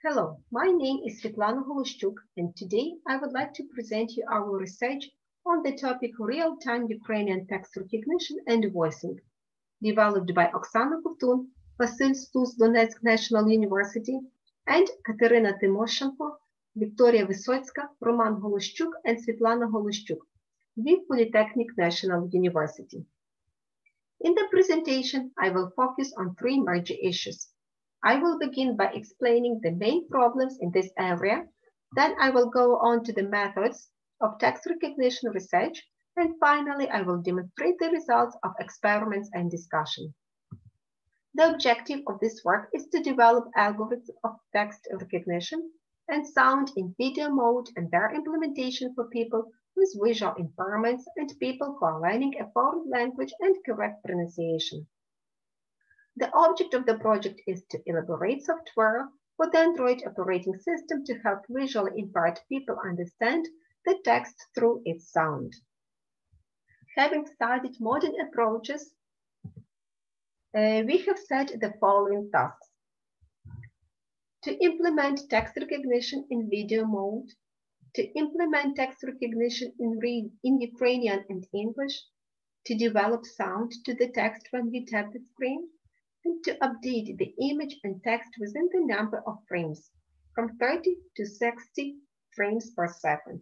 Hello, my name is Svitlana Holoshchuk, and today I would like to present you our research on the topic real-time Ukrainian text recognition and voicing, developed by Oksana Kovtun, Vasyl Stus, Donetsk National University, and Kateryna Tymoshenko, Victoria Vysotska, Roman Holoshchuk, and Svitlana Holoshchuk, with Polytechnic National University. In the presentation, I will focus on three major issues. I will begin by explaining the main problems in this area, then I will go on to the methods of text recognition research, and finally I will demonstrate the results of experiments and discussion. The objective of this work is to develop algorithms of text recognition and sound in video mode and their implementation for people with visual impairments and people who are learning a foreign language and correct pronunciation. The object of the project is to elaborate software for the Android operating system to help visually impaired people understand the text through its sound. Having studied modern approaches, we have set the following tasks. To implement text recognition in video mode, to implement text recognition in Ukrainian and English, to develop sound to the text when we tap the screen, and to update the image and text within the number of frames, from 30 to 60 frames per second.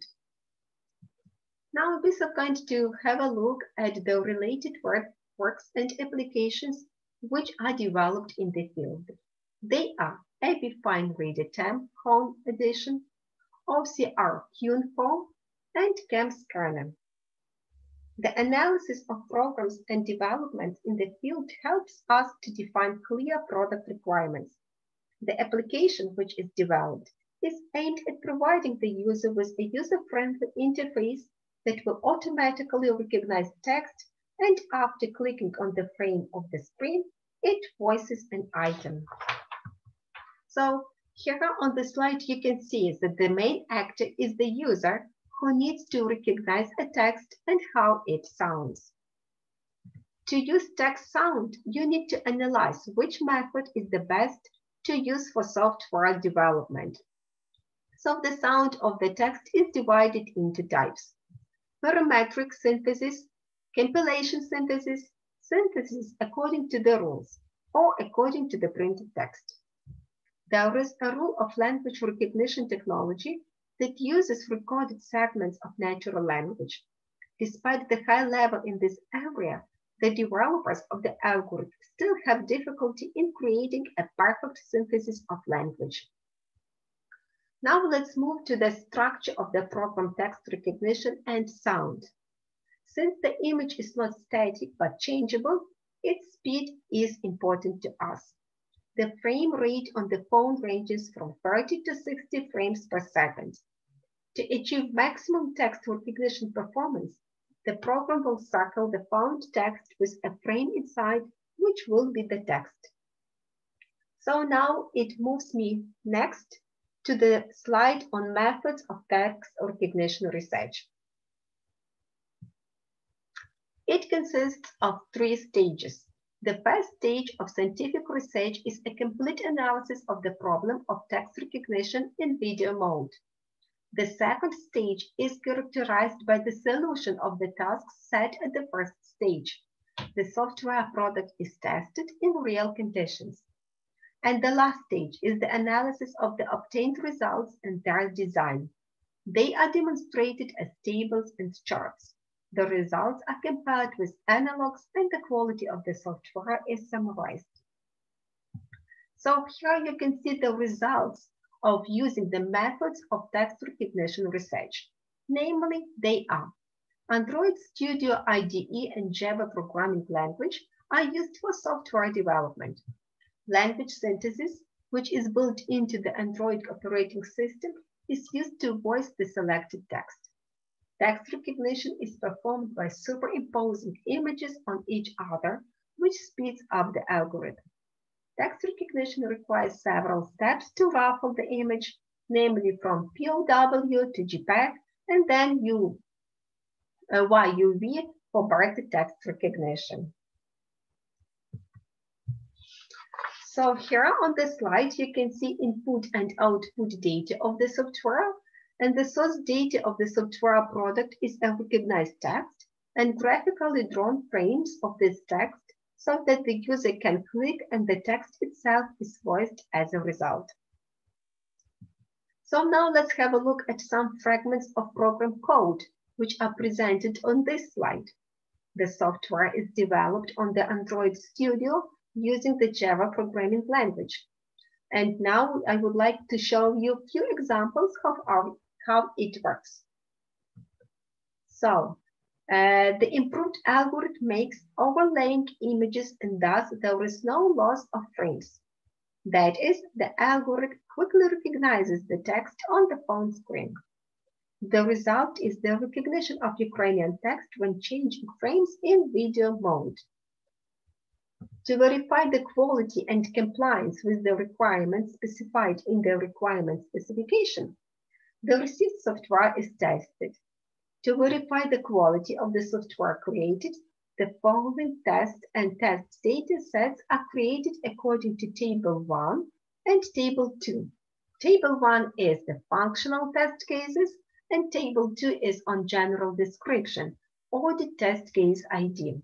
Now we are going to have a look at the related works and applications which are developed in the field. They are AB Fine Reader Temp Home Edition, OCR Cuneiform, and CAM Scanner. The analysis of programs and developments in the field helps us to define clear product requirements. The application which is developed is aimed at providing the user with a user-friendly interface that will automatically recognize text, and after clicking on the frame of the screen, it voices an item. So here on the slide you can see that the main actor is the user who needs to recognize a text and how it sounds. To use text sound, you need to analyze which method is the best to use for software development. So the sound of the text is divided into types: parametric synthesis, compilation synthesis, synthesis according to the rules, or according to the printed text. There is a rule of language recognition technology that uses recorded segments of natural language. Despite the high level in this area, the developers of the algorithm still have difficulty in creating a perfect synthesis of language. Now let's move to the structure of the program text recognition and sound. Since the image is not static but changeable, its speed is important to us. The frame rate on the phone ranges from 30 to 60 frames per second. To achieve maximum text recognition performance, the program will circle the found text with a frame inside, which will be the text. So now it moves me next to the slide on methods of text recognition research. It consists of three stages. The first stage of scientific research is a complete analysis of the problem of text recognition in video mode. The second stage is characterized by the solution of the tasks set at the first stage. The software product is tested in real conditions. And the last stage is the analysis of the obtained results and their design. They are demonstrated as tables and charts. The results are compared with analogs and the quality of the software is summarized. So here you can see the results of using the methods of text recognition research. Namely, they are Android Studio IDE and Java programming language are used for software development. Language synthesis, which is built into the Android operating system, is used to voice the selected text. Text recognition is performed by superimposing images on each other, which speeds up the algorithm. Text recognition requires several steps to ruffle the image, namely from POW to JPEG, and then YUV for better text recognition. So here on the slide, you can see input and output data of the software, and the source data of the software product is a recognized text and graphically drawn frames of this text so that the user can click and the text itself is voiced as a result. So now let's have a look at some fragments of program code which are presented on this slide. The software is developed on the Android Studio using the Java programming language. And now I would like to show you a few examples of how it works. So the improved algorithm makes overlaying images, and thus there is no loss of frames. That is, the algorithm quickly recognizes the text on the phone screen. The result is the recognition of Ukrainian text when changing frames in video mode. To verify the quality and compliance with the requirements specified in the requirement specification, the received software is tested. To verify the quality of the software created, the following test and test data sets are created according to Table 1 and Table 2. Table 1 is the functional test cases, and Table 2 is on general description or the test case ID.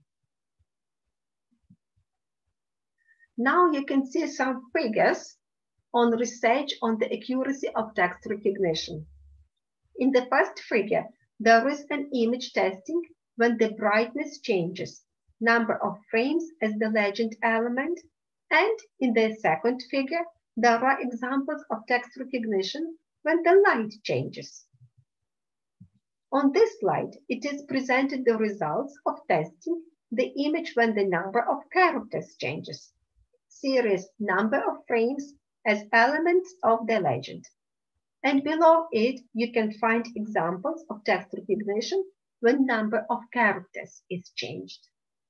Now you can see some figures on research on the accuracy of text recognition. In the first figure, there is an image testing when the brightness changes, number of frames as the legend element, and in the second figure, there are examples of text recognition when the light changes. On this slide, it is presented the results of testing the image when the number of characters changes. Series number of frames as elements of the legend. And below it, you can find examples of text recognition when number of characters is changed.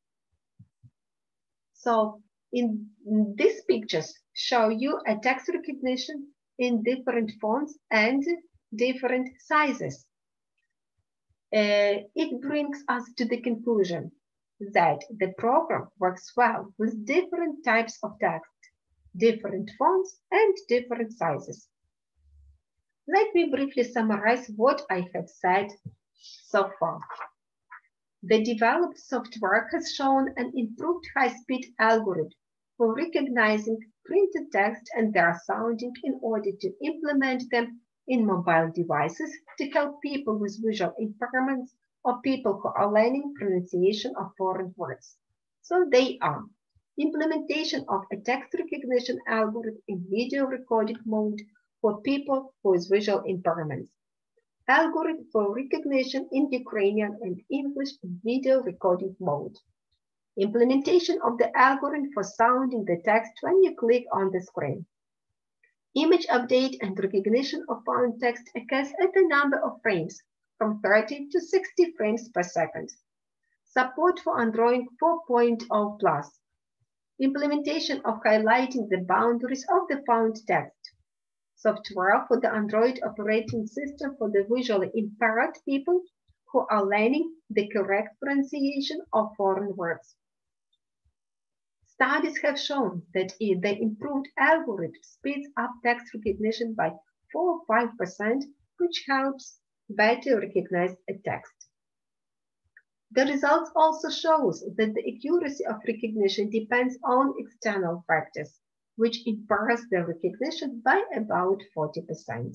So in these pictures show you a text recognition in different fonts and different sizes. It brings us to the conclusion that the program works well with different types of text, different fonts, and different sizes. Let me briefly summarize what I have said so far. The developed software has shown an improved high-speed algorithm for recognizing printed text and their sounding in order to implement them in mobile devices to help people with visual impairments or people who are learning pronunciation of foreign words. So they are implementation of a text recognition algorithm in video recording mode for people with visual impairments, algorithm for recognition in Ukrainian and English video recording mode, implementation of the algorithm for sounding the text when you click on the screen, image update and recognition of found text occurs at a number of frames from 30 to 60 frames per second. Support for Android 4.0 plus. Implementation of highlighting the boundaries of the found text. Software for the Android operating system for the visually impaired people who are learning the correct pronunciation of foreign words. Studies have shown that the improved algorithm speeds up text recognition by 4 or 5%, which helps better recognize a text. The results also shows that the accuracy of recognition depends on external factors, which impairs the recognition by about 40%.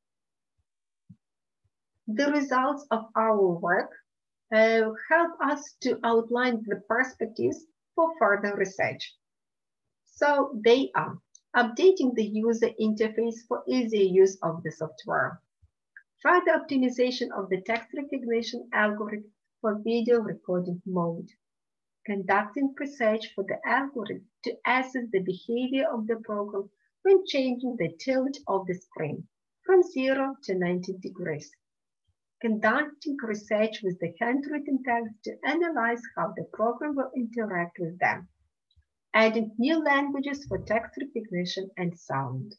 The results of our work help us to outline the perspectives for further research. So they are updating the user interface for easier use of the software, further optimization of the text recognition algorithm for video recording mode, conducting research for the algorithm to assess the behavior of the program when changing the tilt of the screen from 0 to 90 degrees, conducting research with the handwritten text to analyze how the program will interact with them, adding new languages for text recognition and sound.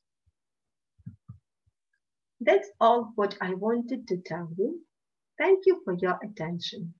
That's all what I wanted to tell you. Thank you for your attention.